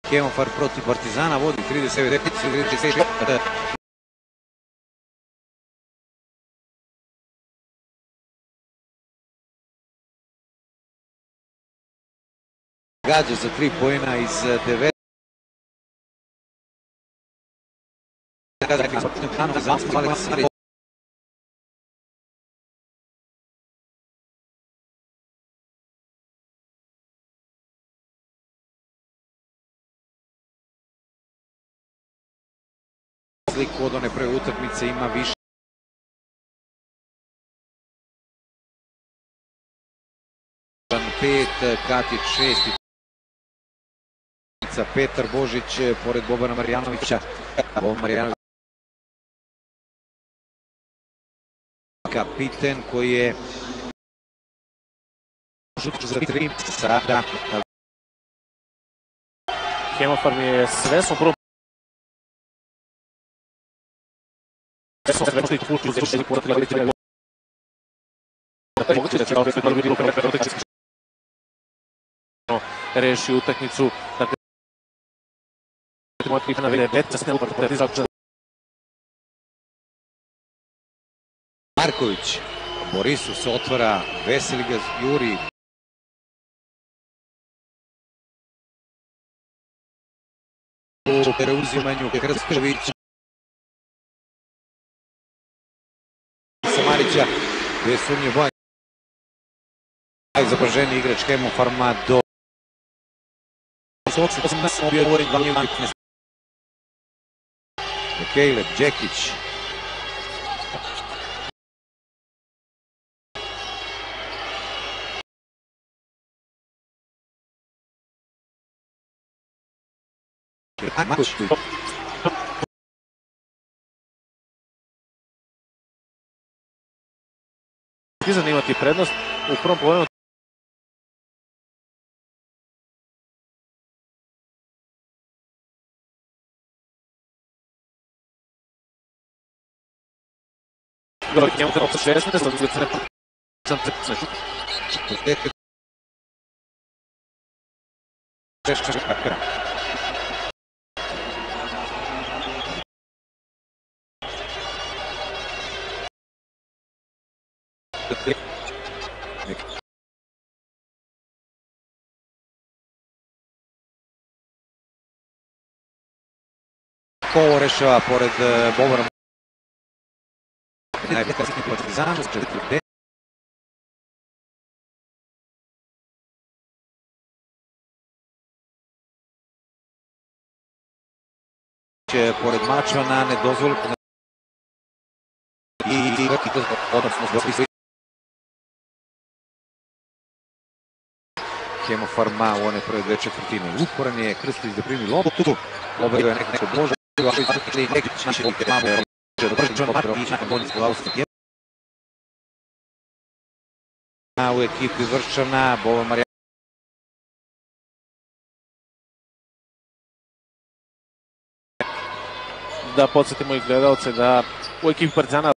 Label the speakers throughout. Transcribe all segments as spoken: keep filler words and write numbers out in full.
Speaker 1: Hemofar protiv Partizana vodi trideset devet. Gađa za tri poena iz devet. Sliku od one prve utakmice ima više. pet, Katić šest. Petar Božić pored Bobana Marjanovića. Boban Marjanović kapiten koji je za tri sada.
Speaker 2: Hemofar mi je sve su prvo reši utakmicu.
Speaker 1: Marković, Borisu se otvara, veseli ga juri. U preuzimanju Krstović. Samarića, gde je sumnje boj. Zapraženi igrač Hemofarma do Kejlep Đekić.
Speaker 2: Partizan imati prednost u prvom polovremenu. Njemu treba sa šestnaest, ali ulica ne sam se šut.
Speaker 1: Kovo rešava pored Bobana. Najprekasniji Partizan s četiri devet. Pored Mačvana ne dozvoli i odnosno zbog Hemofarma u one prve dve četvrtine. Uporan je Krstić da primi loptu. Obavio je neko Bože. U ekipi Vrščana Boban Marjanović.
Speaker 2: Da podsjetimo i gledalce da u ekipi Partizana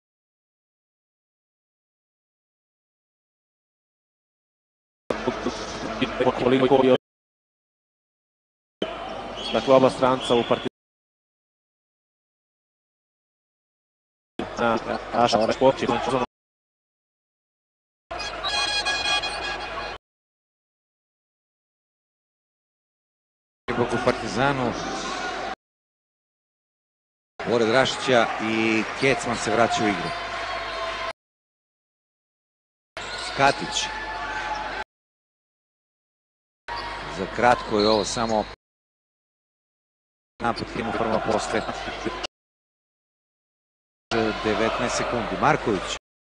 Speaker 2: dakle oba stranca u Partizanu Aša Rašković
Speaker 1: u Partizanu pored Rašića i Kecman se vraća u igru. Skatić. Za kratko je ovo samo napad Hemofarma posle devetnaest sekundi. Marković.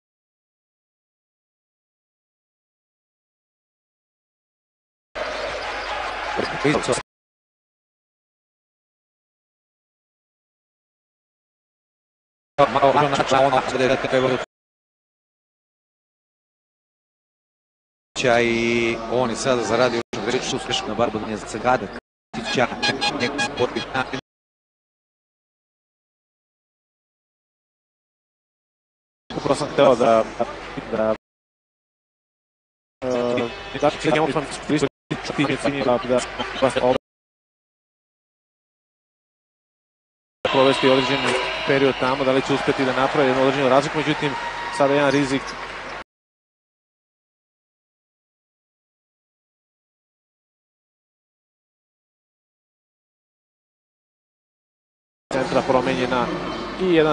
Speaker 1: I on je sada zaradio reći uspešno na barbadanje za Gadak.
Speaker 2: Upravo sam hteo da da da da provesti određeni period tamo, da li će uspjeti da napravi jednu određenu razliku, međutim sada jedan rizik centra promenjena i jedan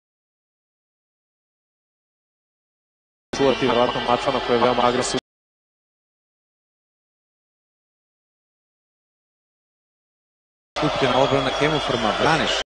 Speaker 2: čuvati vjerojatno Mačvana koji je veoma agresivno.
Speaker 1: Skupljena odbrana Hemofarma, Vraneš.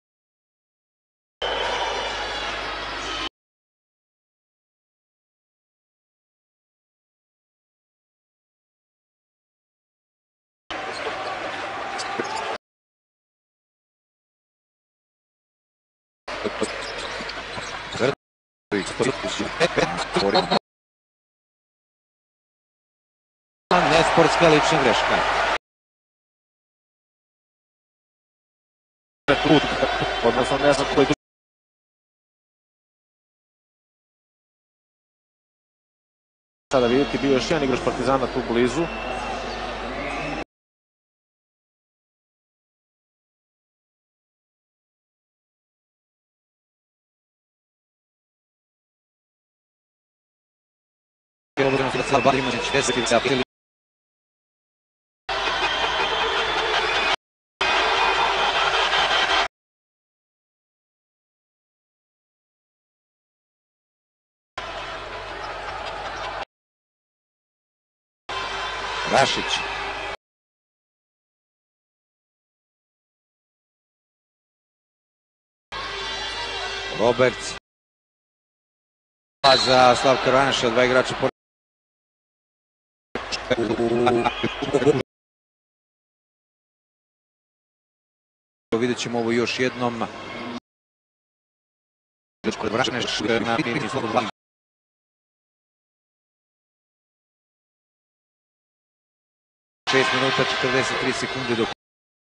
Speaker 1: Nesportska lična greška.
Speaker 2: Odnosno ne znam koji sada vidjeti, bio još jedan igrač Partizana tu blizu.
Speaker 1: Rašić. Roberts. Za Slavka Vraneša, dva igrača pored. Vidjet ćemo ovo još jednom. šest minuta četrdeset tri sekunde do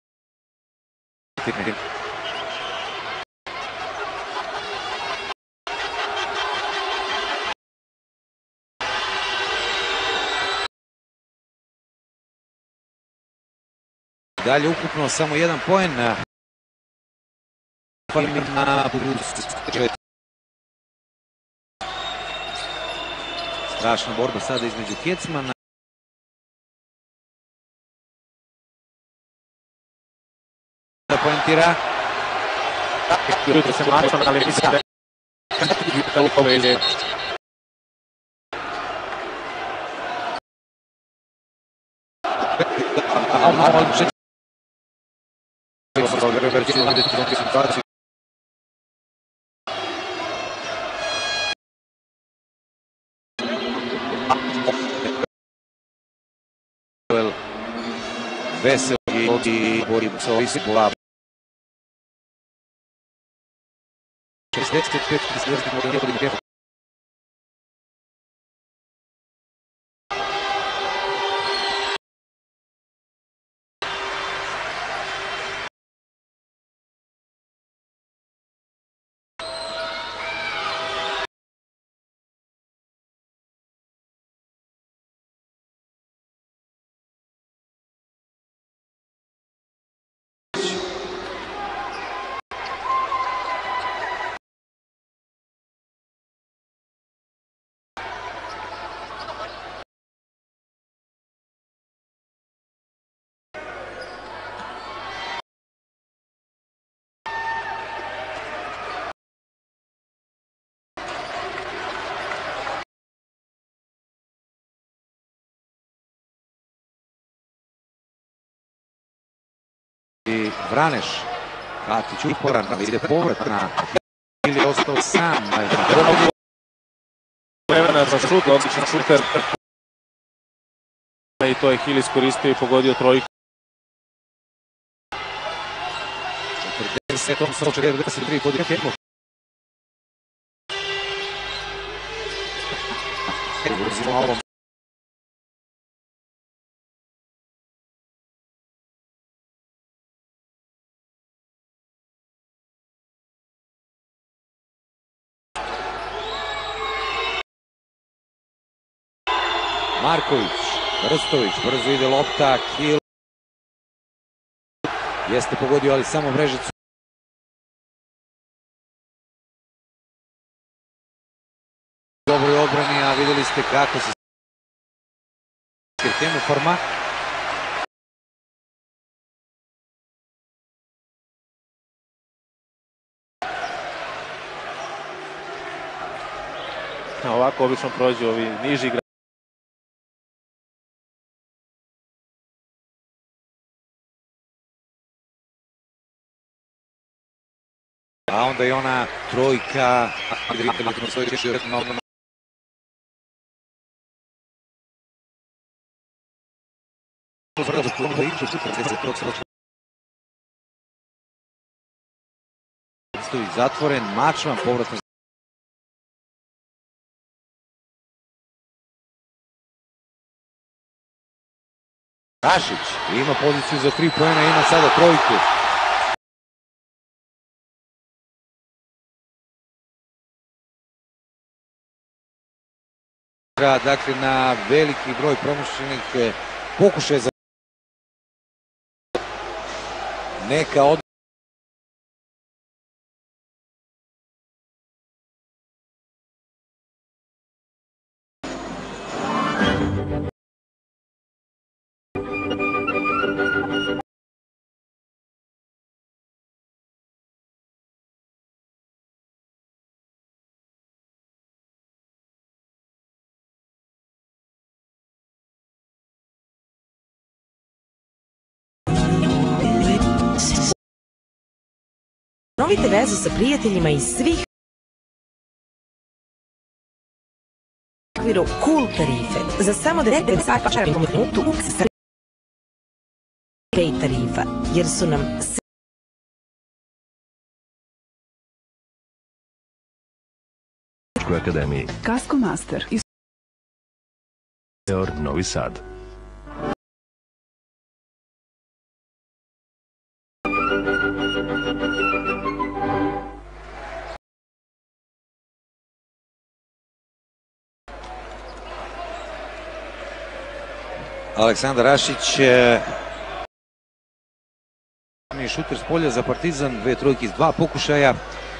Speaker 1: dalje ukupno samo jedan poen. Strašna borba sada između Kecmana. Da poentira.
Speaker 2: Jutro se Mačvan, ali mislim da je u povedi.
Speaker 1: Vesel i borim se ovisi bola. šezdeset pet šezdeset pet i Vraneš. Katić uporan, ide povrat na ili ostao sam.
Speaker 2: Vremena za šut, odličan šuter. I to je Hill iskoristio i pogodio trojku.
Speaker 1: četrdeset četrdeset tri pod Hemov. Marković, Brstović, brzo ide lopta, Hill jeste pogodio, ali samo mrežicu. dobroj odbrani, a videli ste kako se Skirtenu forma.
Speaker 2: Ovako obično prođu ovi niži igrači.
Speaker 1: A onda i ona trojka. Stoji zatvoren, Mačvan, povratno. Rašić ima poziciju za tri poena, ima sada trojku. Dakle, na veliki broj promašenih pokušaja za neka od
Speaker 3: Obnovite vezu sa prijateljima iz svih u okviru Cool tarife. Za samo devet sati po minutu sa Pay tarifa, jer su nam
Speaker 4: akademiji
Speaker 5: Kasko Master iz
Speaker 4: Novi Sad.
Speaker 1: Aleksandar Rašić, šuter s polja za Partizan, dve trojke iz dva pokušaja.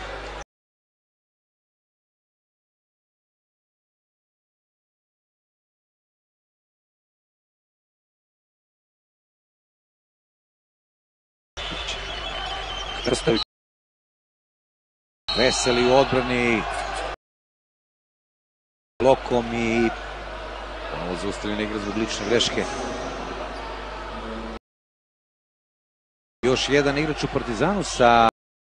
Speaker 1: Krstović Veseli u odbrani, blokom i ovo zaustavljena igra zbog lične greške. Još jedan igrač u Partizanu sa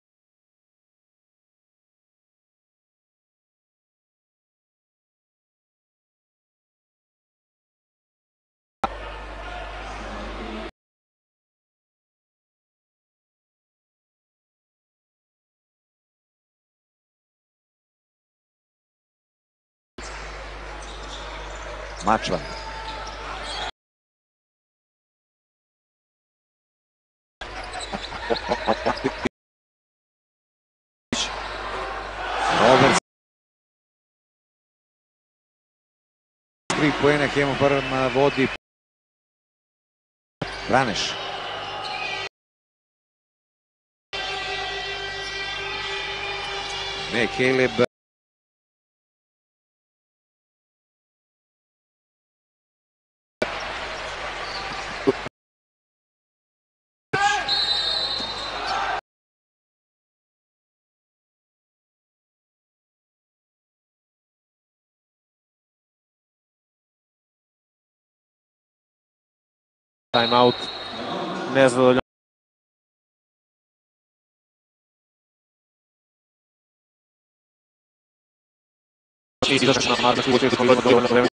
Speaker 1: Mačvan. Roberts. Tri poena Hemofarm vodi. Raneš. Ne, Caleb.
Speaker 2: Time out, nezadovoljno. Izašao na Marka, koji je dovoljno vremena.